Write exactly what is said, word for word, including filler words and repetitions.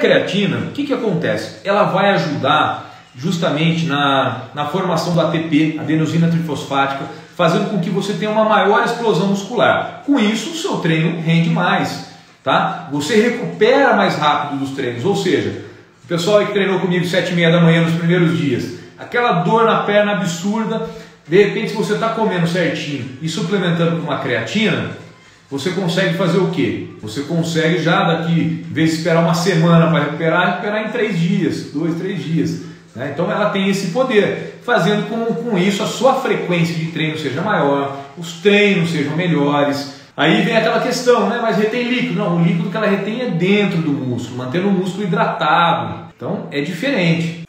creatina, o que, que acontece? Ela vai ajudar justamente na, na formação do A T P, adenosina trifosfática, fazendo com que você tenha uma maior explosão muscular. Com isso, o seu treino rende mais, tá? Você recupera mais rápido dos treinos, ou seja, o pessoal que treinou comigo sete e meia da manhã nos primeiros dias, aquela dor na perna absurda, de repente se você está comendo certinho e suplementando com uma creatina, você consegue fazer o quê? Você consegue já daqui, em vez de esperar uma semana para recuperar, recuperar em três dias, dois, três dias. Né? Então ela tem esse poder, fazendo com, com isso a sua frequência de treino seja maior, os treinos sejam melhores. Aí vem aquela questão, né? Mas retém líquido. Não, o líquido que ela retém é dentro do músculo, mantendo o músculo hidratado. Então é diferente.